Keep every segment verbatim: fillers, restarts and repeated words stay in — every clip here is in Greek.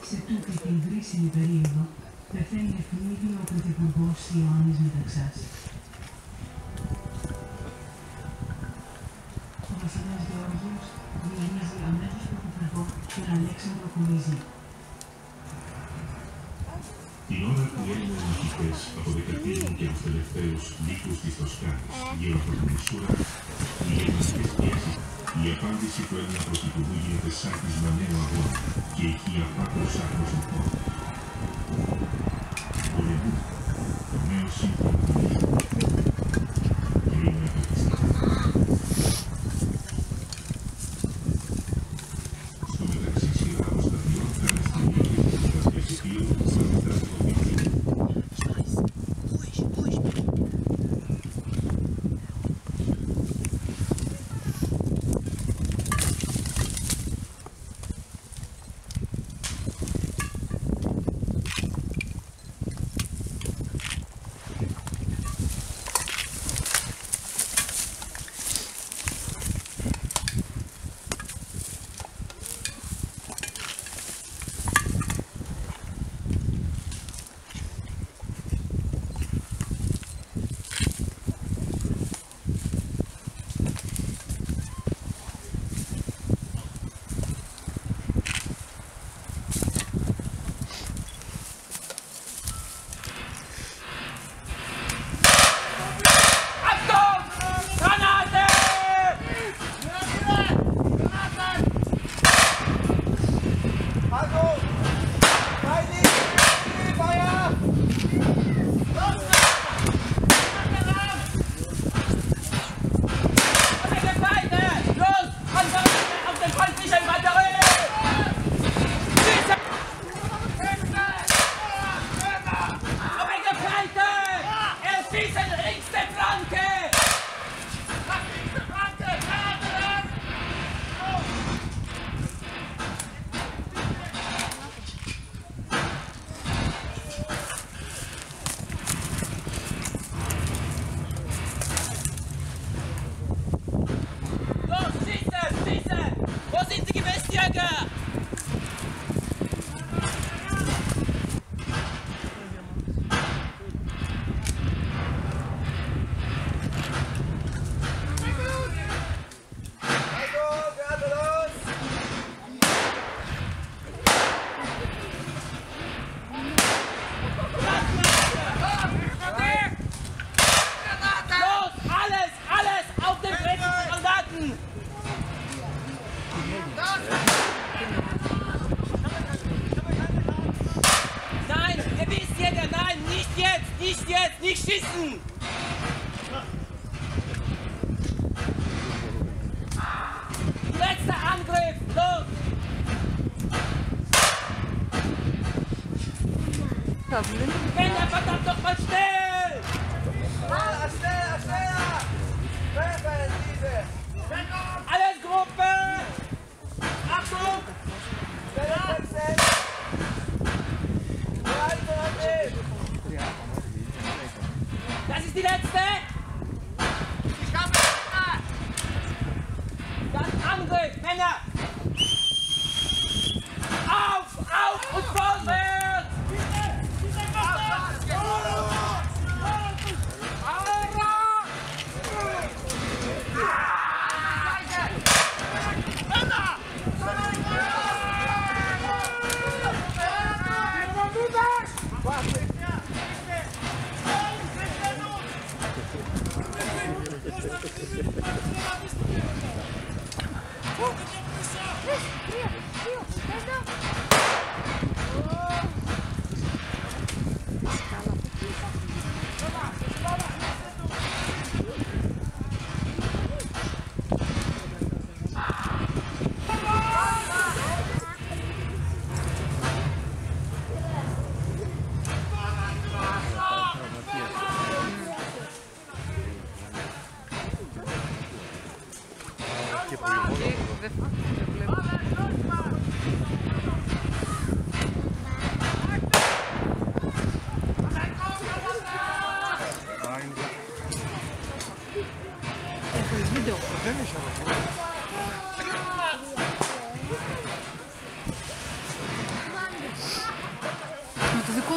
Σε τούτη την βρύσιμη περίοδο πεθαίνει ευνίδιο ο πρωθυπουργός Ιωάννης Μεταξάς. Ο βασιλιάς Γεώργιος διορίζει αμέσως πρωθυπουργό τον Αλέξανδρο Κουλίζη. Την ώρα που οι Έλληνες μαχητές αποδεκατίζουν και τους τελευταίους λύκους της Τοσκάνης γύρω από την Ισούρα, οι γερμανικές πιέσεις, η απάντηση του Έλληνα πρωθυπουργού γίνεται σάκισμα νέου αγώνα και εκεί απάκρος άκρος λοιπόν. Πολεμού, το νέο σύμφωνο του μήνου. Κρίμα επιστήμη. Στο μεταξύ σειρά προστατιών κάνει στην ίδια της κατασκευής κλείων στα μέτρα του Απριλίου. Männer, verdammt doch mal still! Schneller, schneller! Alles Gruppe! Achtung! Das ist die letzte! Dann Angriff, Männer! Auf, auf und vorwärts!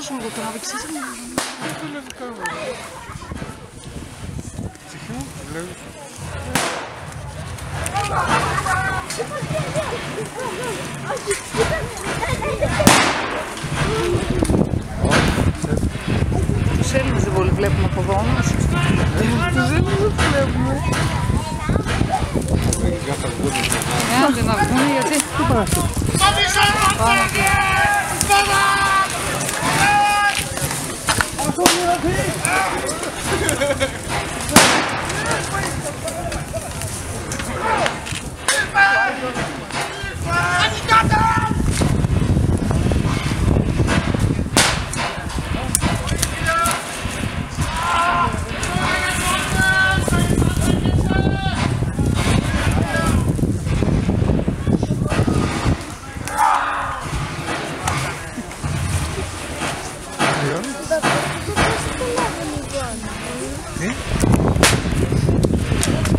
Πόσο μου το τράβηξες? Δεν το λέω καν. Ψυχή μου, βλέπεις. Τους Έλληνες δεν πολύ βλέπουμε από εδώ όμως. Τους Έλληνες δεν βλέπουμε. Ε, άντε να βγουν γιατί. Τι πάνε αυτό?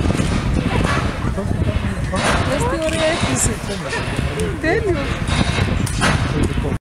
Δες τι ωραία έκκληση. Τέλειο.